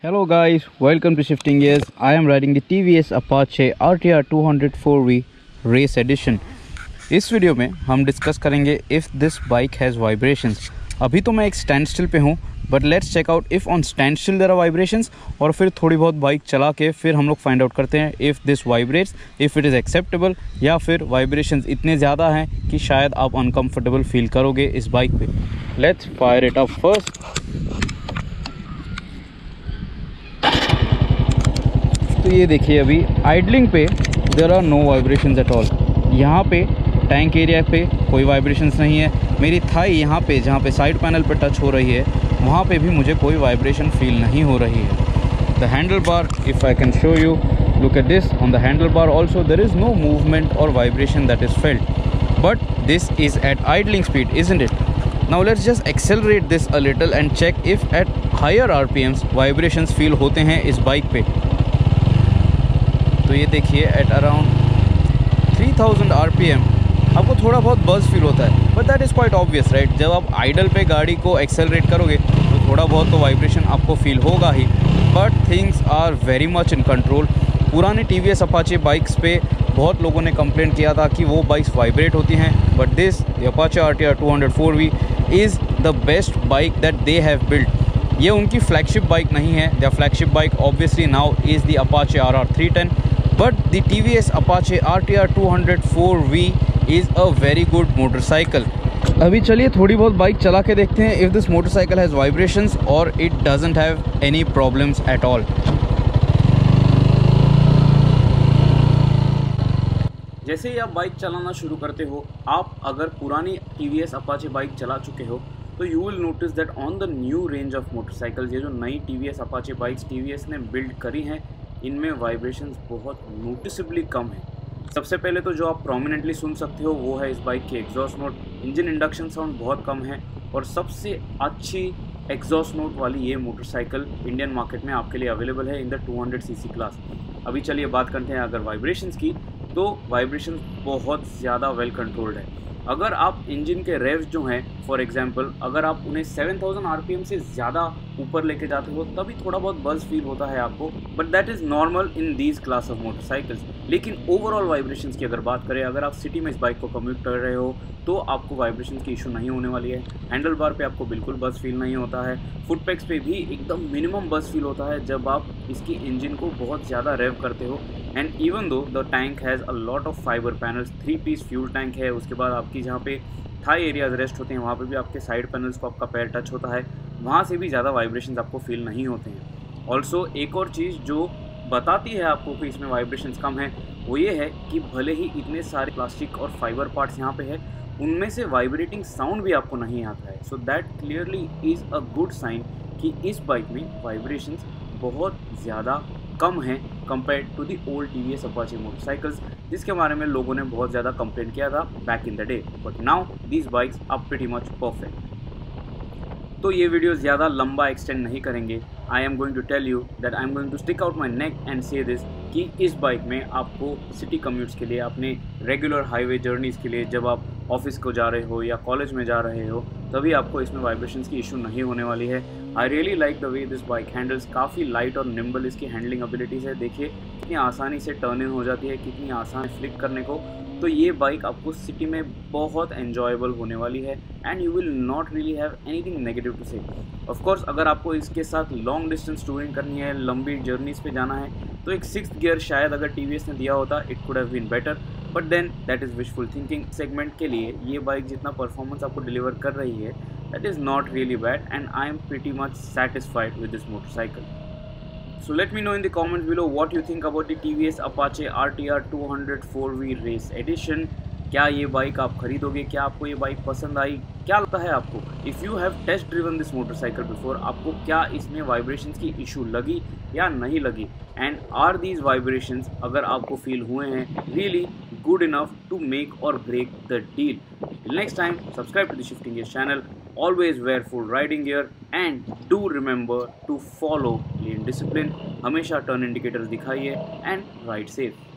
Hello guys, welcome to Shifting Gears. I am riding the TVS Apache RTR 204V Race Edition. इस video में हम discuss करेंगे if this bike has vibrations. अभी तो मैं एक स्टैंड स्टिल पे हूँ, but let's check out if on stand still there are vibrations, और फिर थोड़ी बहुत बाइक चला के फिर हम लोग फाइंड आउट करते हैं if this vibrates, if it is acceptable, या फिर वाइब्रेशंस इतने ज़्यादा हैं कि शायद आप अनकम्फर्टेबल फील करोगे इस बाइक पे. Let's fire it up first. तो ये देखिए, अभी आइडलिंग पे there are no vibrations at all. यहाँ पे टैंक एरिया पे कोई वाइब्रेशंस नहीं है. मेरी थाई यहाँ पे जहाँ पे साइड पैनल पे टच हो रही है, वहाँ पे भी मुझे कोई वाइब्रेशन फील नहीं हो रही है. The handlebar, if I can show you, look at this. On the handlebar also there is no movement और vibration that is felt, but this is at idling speed, isn't it? Now let's just accelerate this a little and check if at higher RPMs vibrations feel होते हैं इस bike पे. तो ये देखिए, at around 3000 RPM आपको थोड़ा बहुत बज़ फील होता है, but that is quite obvious, right? जब आप आइडल पे गाड़ी को एक्सेलरेट करोगे तो थोड़ा बहुत तो वाइब्रेशन आपको फील होगा ही, but things are very much in control. पुराने TVS अपाचे बाइक्स पे बहुत लोगों ने कंप्लेंट किया था कि वो बाइक्स वाइब्रेट होती हैं, but this the Apache RTR 204V is the best bike that they have built. ये उनकी फ्लैगशिप बाइक नहीं है. The flagship bike obviously now is the Apache RR 310, but the TVS Apache RTR 204V is a very good motorcycle. अभी चलिए थोड़ी बहुत bike चला के देखते हैं if this motorcycle has vibrations or it doesn't have any problems at all. जैसे ही आप बाइक चलाना शुरू करते हो, आप अगर पुरानी TVS Apache बाइक चला चुके हो, तो you will notice that on the new range of motorcycles, ये जो नई TVS Apache बाइक्स TVS ने बिल्ड करी हैं, इनमें वाइब्रेशंस बहुत नोटिसेबली कम है. सबसे पहले तो जो आप प्रोमिनेंटली सुन सकते हो वो है इस बाइक की exhaust note. Engine induction sound बहुत कम है, और सबसे अच्छी एग्जॉस्ट नोट वाली ये मोटरसाइकिल इंडियन मार्केट में आपके लिए अवेलेबल है इन द 200cc क्लास. अभी चलिए बात करते हैं अगर वाइब्रेशंस की, तो वाइब्रेशन बहुत ज़्यादा वेल कंट्रोल्ड है. अगर आप इंजन के रेव्स जो हैं, फॉर एग्जांपल अगर आप उन्हें 7000 आरपीएम से ज़्यादा ऊपर लेके जाते हो, तभी थोड़ा बहुत बज़ फील होता है आपको, but that is normal in these class of motorcycles. लेकिन ओवरऑल वाइब्रेशंस की अगर बात करें, अगर आप सिटी में इस बाइक को कम्यूट कर रहे हो तो आपको वाइब्रेशंस की इशू नहीं होने वाली है. हैंडल बार पे आपको बिल्कुल बज़ फील नहीं होता है. फुट पैक्स पे भी एकदम मिनिमम बज़ फील होता है जब आप इसकी इंजन को बहुत ज़्यादा रेव करते हो. And even though the tank has a lot of fibre panels, 3-piece fuel tank है. उसके बाद आपकी जहाँ पे थाई एरियाज रेस्ट होते हैं, वहाँ पे भी आपके साइड पैनल्स को आपका पैर टच होता है, वहाँ से भी ज़्यादा वाइब्रेशंस आपको फील नहीं होते हैं. ऑल्सो एक और चीज़ जो बताती है आपको कि इसमें वाइब्रेशंस कम है, वो ये है कि भले ही इतने सारे प्लास्टिक और फाइबर पार्ट्स यहाँ पे है, उनमें से वाइब्रेटिंग साउंड भी आपको नहीं आता है. So that clearly is a good sign कि इस बाइक में वाइब्रेशंस बहुत ज़्यादा कम है compare to the old TVS Apache motorcycles, जिसके बारे में लोगों ने बहुत ज़्यादा कंप्लेंट किया था back in the day. But now these bikes are pretty much perfect. तो ये वीडियो ज़्यादा लंबा एक्सटेंड नहीं करेंगे. I am going to tell you that I am going to stick out my neck and say this कि इस bike में आपको सिटी कम्यूट्स के लिए, अपने रेगुलर हाईवे जर्नीज़ के लिए, जब आप ऑफिस को जा रहे हो या कॉलेज में जा रहे हो, तभी आपको इसमें वाइब्रेशंस की इशू नहीं होने वाली है. I really like the way this bike handles. काफ़ी लाइट और निम्बल इसकी हैंडलिंग एबिलिटीज़ है. देखिए कितनी आसानी से टर्न इन हो जाती है, कितनी आसान है फ्लिक करने को. तो ये बाइक आपको सिटी में बहुत एन्जॉयबल होने वाली है and you will not really have anything negative to say. Of course अगर आपको इसके साथ लॉन्ग डिस्टेंस टूरिंग करनी है, लंबी जर्नीज़ पे जाना है, तो एक 6th गियर शायद अगर TVS ने दिया होता, it could have been better, but then that is wishful thinking. Segment के लिए ये बाइक जितना परफॉर्मेंस आपको डिलीवर कर रही है, that is not really bad and I am pretty much satisfied with this motorcycle. So let me know in the comments below what you think about the TVS Apache RTR 204V Race Edition. क्या ये bike आप खरीदोगे? क्या आपको ये bike पसंद आई? क्या लगता है आपको? If you have test driven this motorcycle before, आपको क्या इसमें वाइब्रेशंस की इशू लगी या नहीं लगी? एंड आर दीज वाइब्रेशंस, अगर आपको फील हुए हैं, really good enough to make or break the deal? Till next time, subscribe to the Shifting Gears channel, always wear full riding gear and do remember to follow lane discipline. हमेशा turn indicators दिखाइए and ride safe.